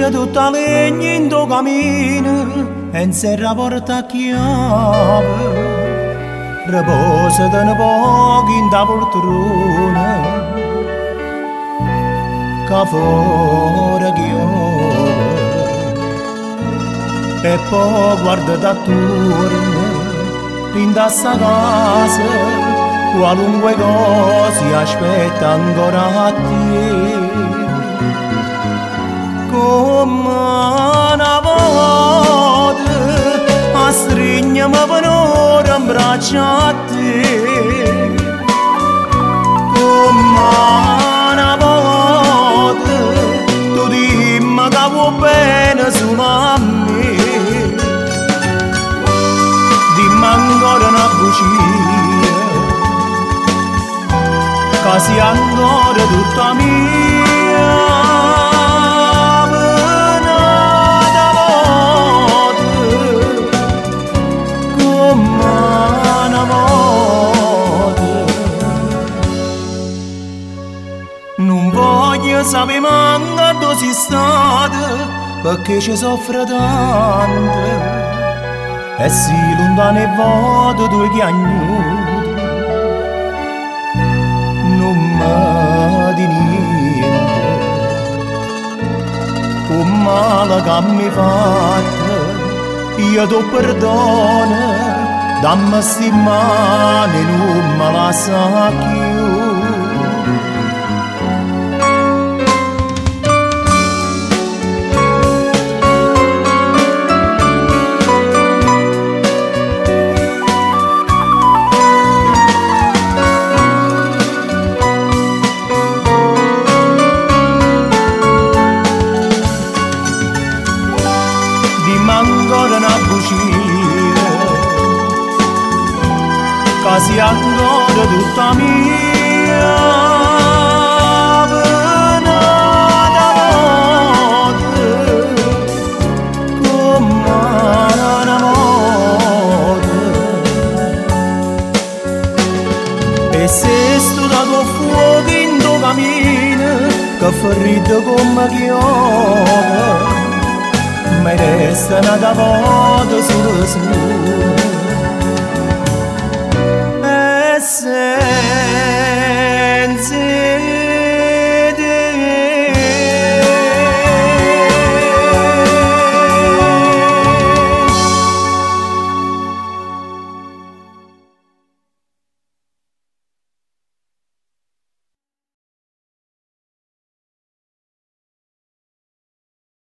C'è tutta legna in tuo cammino e in serra porta a chiave, riposati un po' in da poltrona, che fuori chiove, e poi guardati attorno, in da sta casa, qualunque cosa aspetta ancora a te. Come una volta a stringermi per ora in braccio a te, come una volta tu dimmi che vuoi bene solo a me, dimmi ancora una bugia che sia ancora tutta mia. Non voglio sapere manca dove sei stata, perché ci soffre tanto, e si lontano e vuoto due chiagnuti. Non mi di niente, un male che mi hai fatto, io ti perdono, dammi sti mani, non me la sa più. Ancora una bugia che sia ancora tutta mia, venata notte come una moto, e se sto dato fuoco in tuo cammino che fa ridere come chiove, mi resta una volta solo